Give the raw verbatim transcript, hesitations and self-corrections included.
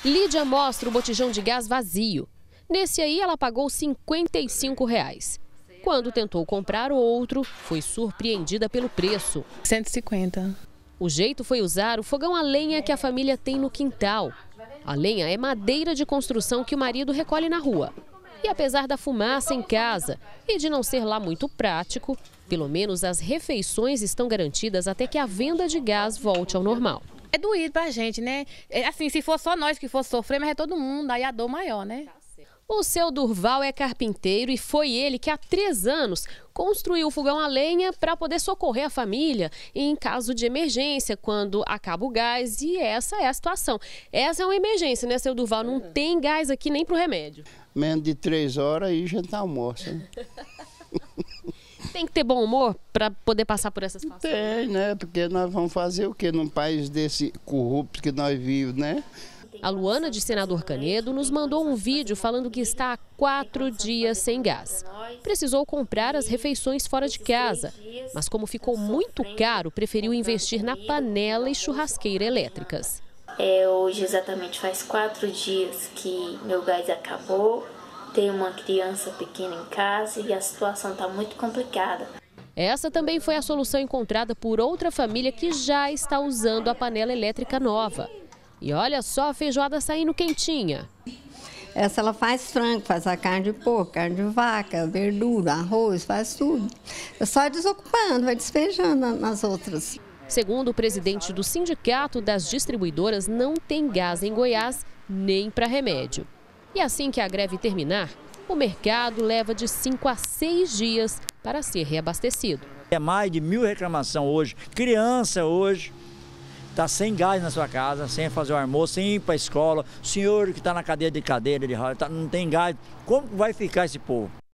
Lídia mostra o botijão de gás vazio. Nesse aí, ela pagou cinquenta e cinco reais. Quando tentou comprar outro, foi surpreendida pelo preço. cento e cinquenta. O jeito foi usar o fogão a lenha que a família tem no quintal. A lenha é madeira de construção que o marido recolhe na rua. E apesar da fumaça em casa e de não ser lá muito prático, pelo menos as refeições estão garantidas até que a venda de gás volte ao normal. É doído pra gente, né? É assim, se for só nós que for sofrer, mas é todo mundo, aí a dor maior, né? O seu Durval é carpinteiro e foi ele que há três anos construiu o fogão a lenha para poder socorrer a família em caso de emergência, quando acaba o gás. E essa é a situação. Essa é uma emergência, né, seu Durval? Não tem gás aqui nem para o remédio. Menos de três horas e já tá almoço. Né? Tem que ter bom humor para poder passar por essa situação? Tem, né? Porque nós vamos fazer o quê num país desse corrupto que nós vivemos, né? A Luana, de Senador Canedo, nos mandou um vídeo falando que está há quatro dias sem gás. Precisou comprar as refeições fora de casa, mas como ficou muito caro, preferiu investir na panela e churrasqueira elétricas. É, hoje exatamente faz quatro dias que meu gás acabou, tenho uma criança pequena em casa e a situação está muito complicada. Essa também foi a solução encontrada por outra família que já está usando a panela elétrica nova. E olha só a feijoada saindo quentinha. Essa ela faz frango, faz a carne de porco, carne de vaca, verdura, arroz, faz tudo. É só desocupando, vai despejando nas outras. Segundo o presidente do Sindicato das Distribuidoras, não tem gás em Goiás nem para remédio. E assim que a greve terminar, o mercado leva de cinco a seis dias para ser reabastecido. É mais de mil reclamações hoje. Criança hoje está sem gás na sua casa, sem fazer o almoço, sem ir para a escola. O senhor que está na cadeira de cadeira, de, tá, não tem gás. Como vai ficar esse povo?